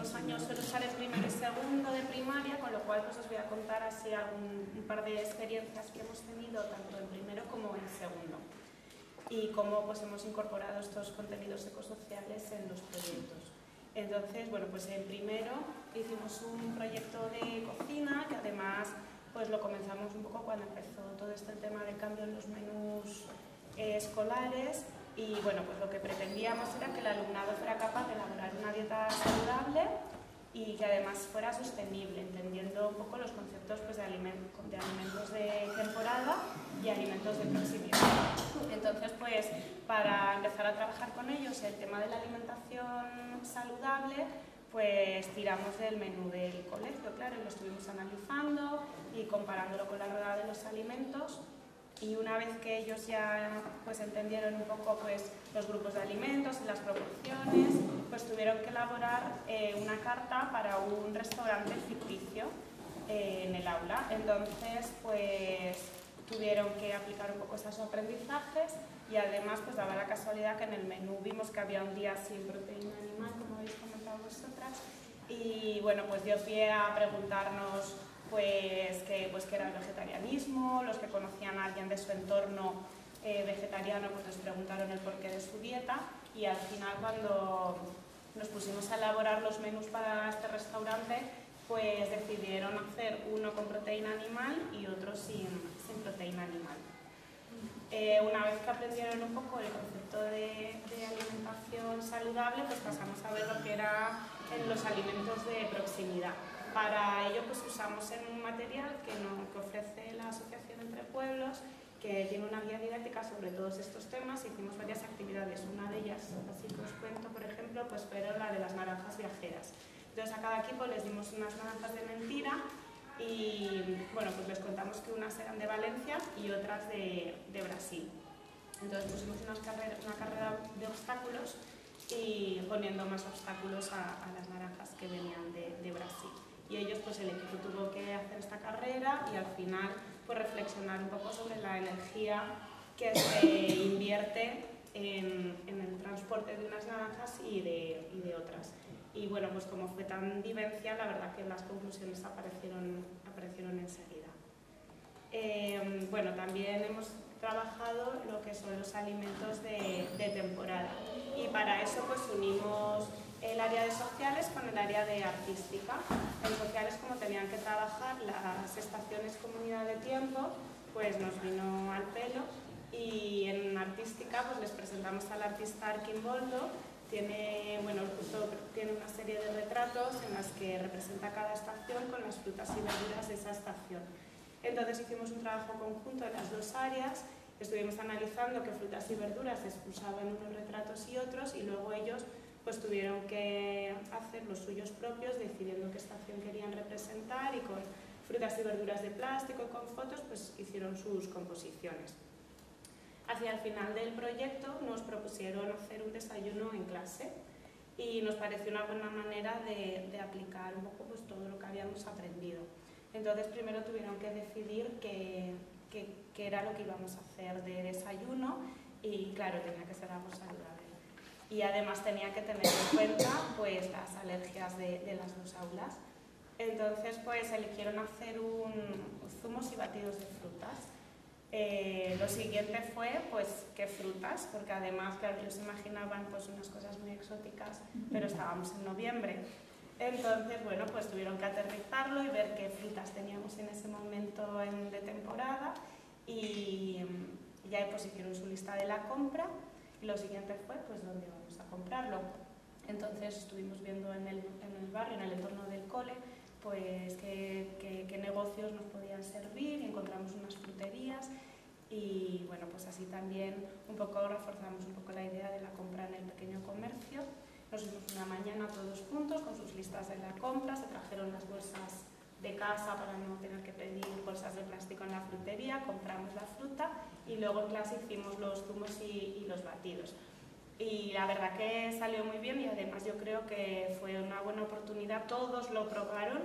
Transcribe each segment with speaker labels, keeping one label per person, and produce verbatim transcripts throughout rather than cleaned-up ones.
Speaker 1: últimos años suelo estar en primero y segundo de primaria, con lo cual pues os voy a contar así algún, un par de experiencias que hemos tenido tanto en primero como en segundo y cómo pues hemos incorporado estos contenidos ecosociales en los proyectos. Entonces, bueno, pues en primero hicimos un proyecto de cocina que además pues lo comenzamos un poco cuando empezó todo este tema del cambio en los menús eh, escolares. Y bueno, pues lo que pretendíamos era que el alumnado fuera capaz de elaborar una dieta saludable y que además fuera sostenible, entendiendo un poco los conceptos pues, de, aliment de alimentos de temporada y alimentos de proximidad. Entonces, pues para empezar a trabajar con ellos el tema de la alimentación saludable, pues tiramos del menú del colegio, claro, y lo estuvimos analizando y comparándolo con la rueda de los alimentos. Y una vez que ellos ya pues, entendieron un poco pues, los grupos de alimentos y las proporciones, pues tuvieron que elaborar eh, una carta para un restaurante ficticio eh, en el aula. Entonces, pues tuvieron que aplicar un poco esos aprendizajes y además pues daba la casualidad que en el menú vimos que había un día sin proteína animal, como habéis comentado vosotras, y bueno, pues dio pie a preguntarnos pues que, pues que era el vegetarianismo, los que conocían a alguien de su entorno eh, vegetariano pues les preguntaron el porqué de su dieta y al final cuando nos pusimos a elaborar los menús para este restaurante pues decidieron hacer uno con proteína animal y otro sin, sin proteína animal. Eh, una vez que aprendieron un poco el concepto de, de alimentación saludable, pues pasamos a ver lo que era en los alimentos de proximidad. Para ello pues usamos en un material que, no, que ofrece la Asociación Entre Pueblos, que tiene una guía didáctica sobre todos estos temas. Hicimos varias actividades, una de ellas, así que os cuento, por ejemplo, pues fue la de las naranjas viajeras. Entonces a cada equipo les dimos unas naranjas de mentira y bueno, pues les contamos que unas eran de Valencia y otras de, de Brasil. Entonces pusimos unas carrera, una carrera de obstáculos y poniendo más obstáculos a, a las naranjas que venían de, de Brasil. Y ellos, pues el equipo tuvo que hacer esta carrera y al final pues reflexionar un poco sobre la energía que se invierte en, en el transporte de unas naranjas y de, y de otras. Y bueno, pues como fue tan vivencial, la verdad que las conclusiones aparecieron, aparecieron enseguida. Eh, bueno, también hemos trabajado lo que son los alimentos de, de temporada y para eso pues unimos el área de sociales con el área de artística. En sociales, como tenían que trabajar las estaciones comunidad de tiempo, pues nos vino al pelo y en artística pues les presentamos al artista Arquimboldo. Tiene, bueno, justo tiene una serie de retratos en las que representa cada estación con las frutas y verduras de esa estación. Entonces hicimos un trabajo conjunto en las dos áreas, estuvimos analizando qué frutas y verduras se expulsaban en unos retratos y otros y luego ellos pues tuvieron que hacer los suyos propios decidiendo qué estación querían representar y con frutas y verduras de plástico y con fotos pues hicieron sus composiciones. Hacia el final del proyecto nos propusieron hacer un desayuno en clase y nos pareció una buena manera de, de aplicar un poco pues, todo lo que habíamos aprendido. Entonces primero tuvieron que decidir qué, qué, qué era lo que íbamos a hacer de desayuno y claro, tenía que ser algo saludable. Y además tenía que tener en cuenta pues, las alergias de, de las dos aulas. Entonces pues eligieron hacer un, zumos y batidos de frutas. Eh, lo siguiente fue, pues, qué frutas, porque además, claro, ellos se imaginaban pues, unas cosas muy exóticas, pero estábamos en noviembre. Entonces, bueno, pues tuvieron que aterrizarlo y ver qué frutas teníamos en ese momento en, de temporada y ya pues hicieron su lista de la compra y lo siguiente fue, pues, dónde vamos a comprarlo. Entonces estuvimos viendo en el, en el barrio, en el entorno del cole, pues qué, qué, qué negocios nos podían servir y encontramos unas fruterías y bueno, pues así también un poco reforzamos un poco la idea de la compra en el pequeño comercio. Nos fuimos una mañana todos juntos con sus listas de la compra, se trajeron las bolsas de casa para no tener que pedir bolsas de plástico en la frutería, compramos la fruta y luego en clase hicimos los zumos y, y los batidos. Y la verdad que salió muy bien y además yo creo que fue una buena oportunidad, todos lo probaron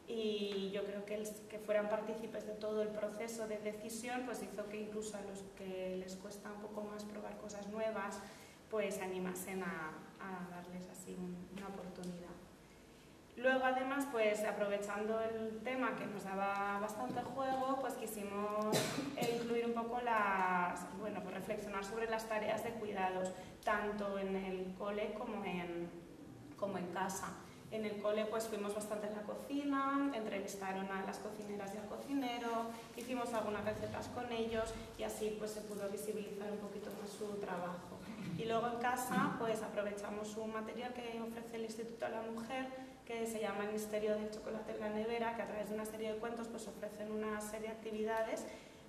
Speaker 1: y yo creo que el que fueran partícipes de todo el proceso de decisión pues hizo que incluso a los que les cuesta un poco más probar cosas nuevas pues se animasen a, a darles así un, una oportunidad. Luego, además, pues aprovechando el tema que nos daba bastante juego, pues quisimos incluir un poco las, bueno, pues reflexionar sobre las tareas de cuidados, tanto en el cole como en, como en casa. En el cole pues fuimos bastante en la cocina, entrevistaron a las cocineras y al cocinero, hicimos algunas recetas con ellos y así pues se pudo visibilizar un poquito más su trabajo. Y luego en casa pues aprovechamos un material que ofrece el Instituto de la Mujer, que se llama El misterio del chocolate en la nevera, que a través de una serie de cuentos pues ofrecen una serie de actividades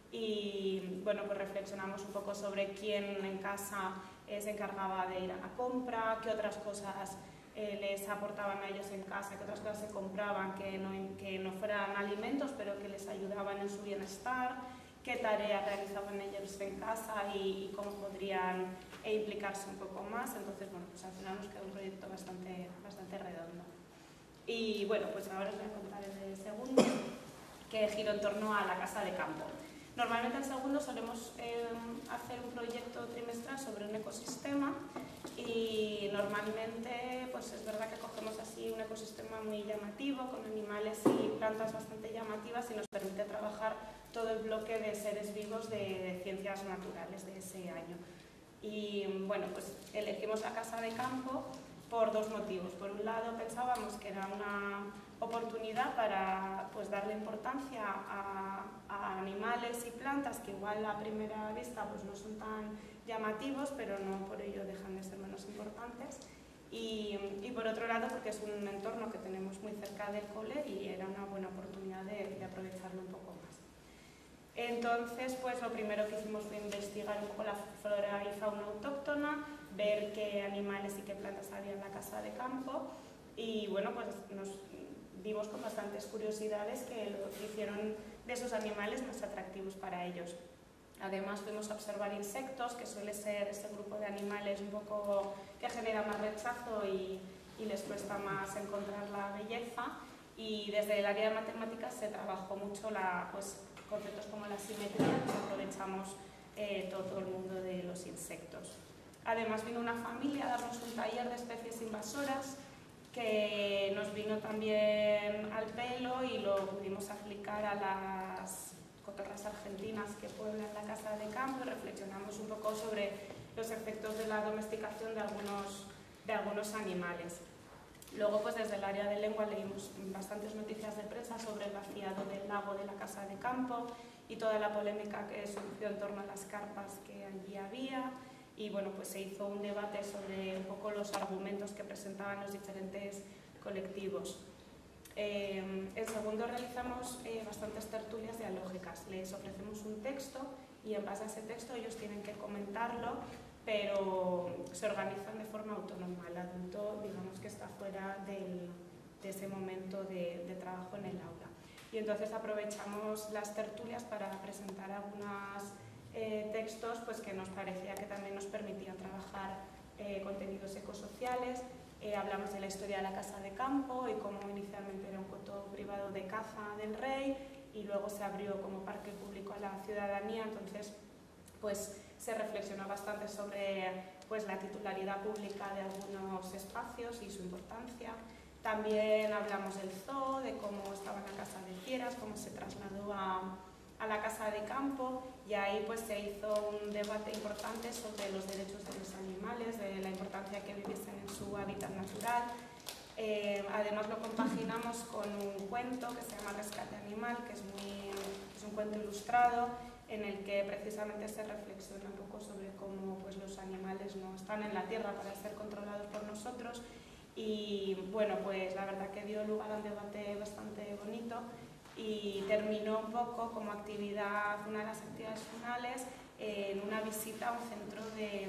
Speaker 1: y bueno, pues reflexionamos un poco sobre quién en casa eh, se encargaba de ir a la compra, qué otras cosas eh, les aportaban a ellos en casa, qué otras cosas se compraban que no, que no fueran alimentos pero que les ayudaban en su bienestar, qué tareas realizaban ellos en casa y, y cómo podrían eh, implicarse un poco más. Entonces, bueno, pues al final nos quedó un proyecto bastante, bastante redondo. Y bueno, pues ahora os voy a contar el segundo, que giro en torno a la casa de campo. Normalmente en segundo solemos eh, hacer un proyecto trimestral sobre un ecosistema y normalmente pues es verdad que cogemos así un ecosistema muy llamativo, con animales y plantas bastante llamativas y nos permite trabajar todo el bloque de seres vivos de ciencias naturales de ese año. Y bueno, pues elegimos la casa de campo por dos motivos. Por un lado pensábamos que era una oportunidad para pues, darle importancia a, a animales y plantas que igual a primera vista pues, no son tan llamativos, pero no por ello dejan de ser menos importantes. Y, y por otro lado porque es un entorno que tenemos muy cerca del cole y era una buena oportunidad de, de aprovecharlo un poco más. Entonces, pues lo primero que hicimos fue investigar un poco la flora y fauna autóctona, ver qué animales y qué plantas había en la casa de campo y bueno, pues nos vimos con bastantes curiosidades que lo hicieron de esos animales más atractivos para ellos. Además fuimos a observar insectos, que suele ser ese grupo de animales un poco que genera más rechazo y, y les cuesta más encontrar la belleza, y desde el área de matemáticas se trabajó mucho la, pues, conceptos como la simetría, que aprovechamos eh, todo el mundo de los insectos. Además vino una familia a darnos un taller de especies invasoras que nos vino también al pelo y lo pudimos aplicar a las cotorras argentinas que pueblan la casa de campo y reflexionamos un poco sobre los efectos de la domesticación de algunos, de algunos animales. Luego, pues desde el área de lengua leímos bastantes noticias de prensa sobre el vaciado del lago de la casa de campo y toda la polémica que surgió en torno a las carpas que allí había. Y bueno, pues se hizo un debate sobre un poco los argumentos que presentaban los diferentes colectivos. Eh, en segundo realizamos eh, bastantes tertulias dialógicas. Les ofrecemos un texto y en base a ese texto ellos tienen que comentarlo, pero se organizan de forma autónoma. El adulto, digamos que está fuera del, de ese momento de, de trabajo en el aula. Y entonces aprovechamos las tertulias para presentar algunos eh, textos pues, que nos parecía que también nos permitían trabajar eh, contenidos ecosociales. Eh, hablamos de la historia de la casa de campo y cómo inicialmente era un coto privado de caza del rey y luego se abrió como parque público a la ciudadanía. Entonces, pues se reflexionó bastante sobre pues, la titularidad pública de algunos espacios y su importancia. También hablamos del zoo, de cómo estaba en la casa de fieras, cómo se trasladó a, a la casa de campo, y ahí pues, se hizo un debate importante sobre los derechos de los animales, de la importancia que viviesen en su hábitat natural. Eh, además lo compaginamos con un cuento que se llama Rescate Animal, que es, muy, es un cuento ilustrado en el que precisamente se reflexiona un poco sobre cómo pues, los animales no están en la tierra para ser controlados por nosotros. Y bueno, pues la verdad que dio lugar a un debate bastante bonito y terminó un poco como actividad, una de las actividades finales, en una visita a un centro de,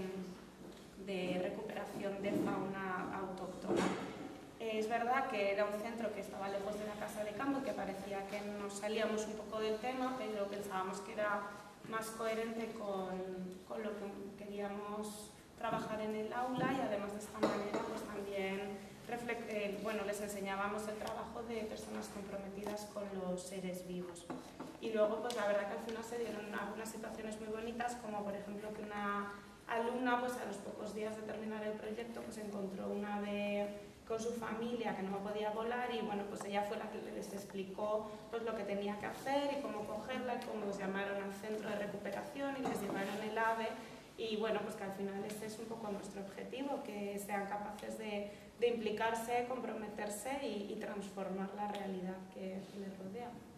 Speaker 1: de recuperación de fauna autóctona. Es verdad que era un centro que estaba lejos de la casa de campo, que parecía que nos salíamos un poco del tema, pero pensábamos que era más coherente con, con lo que queríamos trabajar en el aula, y además de esta manera pues también eh, bueno, les enseñábamos el trabajo de personas comprometidas con los seres vivos. Y luego pues la verdad que al final se dieron algunas situaciones muy bonitas, como por ejemplo que una alumna pues a los pocos días de terminar el proyecto pues encontró una ave con su familia, que no podía volar, y bueno, pues ella fue la que les explicó pues lo que tenía que hacer y cómo cogerla, y cómo los llamaron al centro de recuperación y les llevaron el AVE. Y bueno, pues que al final ese es un poco nuestro objetivo, que sean capaces de, de implicarse, comprometerse y, y transformar la realidad que les rodea.